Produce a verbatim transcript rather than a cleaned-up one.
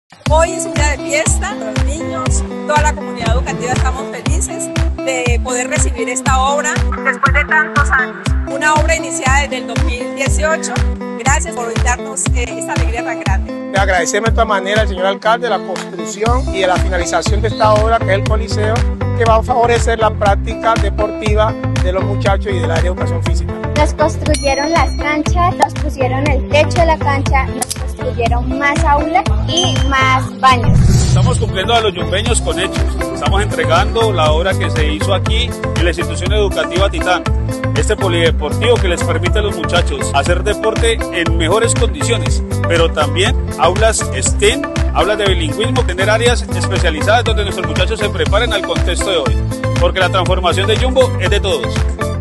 Hoy es un día de fiesta, los niños, toda la comunidad educativa estamos felices de poder recibir esta obra después de tantos años. Una obra iniciada desde el dos mil dieciocho. Gracias por darnos eh, esta alegría tan grande. Le agradecemos de esta manera al señor alcalde la construcción y la finalización de esta obra, que es el Coliseo, que va a favorecer la práctica deportiva de los muchachos y del área de educación física. Nos construyeron las canchas, nos pusieron el techo de la cancha, nos construyeron más aulas y más baños. Estamos cumpliendo a los yumbeños con hechos. Estamos entregando la obra que se hizo aquí en la institución educativa Titán. Este polideportivo que les permite a los muchachos hacer deporte en mejores condiciones, pero también aulas STEM, aulas de bilingüismo, tener áreas especializadas donde nuestros muchachos se preparen al contexto de hoy, porque la transformación de Jumbo es de todos.